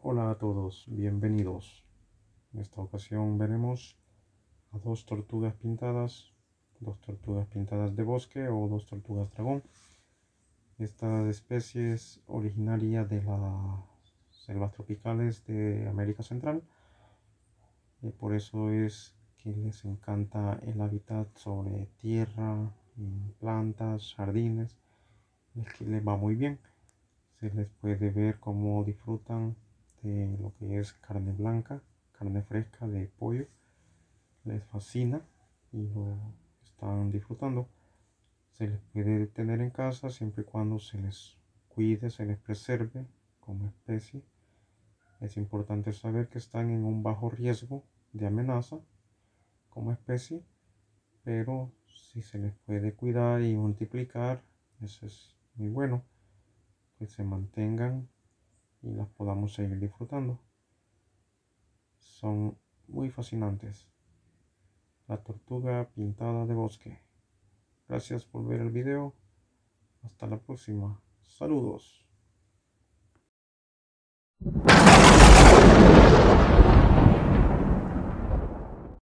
Hola a todos, bienvenidos. En esta ocasión veremos a dos tortugas pintadas de bosque o dos tortugas dragón. Esta especie es originaria de las selvas tropicales de América Central y por eso es que les encanta el hábitat sobre tierra, en plantas, jardines. Es que les va muy bien. Se les puede ver cómo disfrutan de lo que es carne blanca, carne fresca de pollo. Les fascina y lo están disfrutando. Se les puede tener en casa siempre y cuando se les cuide, se les preserve como especie. Es importante saber que están en un bajo riesgo de amenaza como especie, pero si se les puede cuidar y multiplicar, eso es muy bueno, que se mantengan y las podamos seguir disfrutando. Son muy fascinantes. La tortuga pintada de bosque. Gracias por ver el video. Hasta la próxima. Saludos.